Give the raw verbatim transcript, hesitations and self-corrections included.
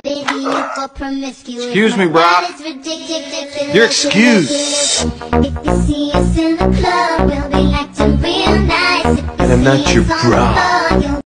Excuse me, bro. You're excused. And I'm not your bra.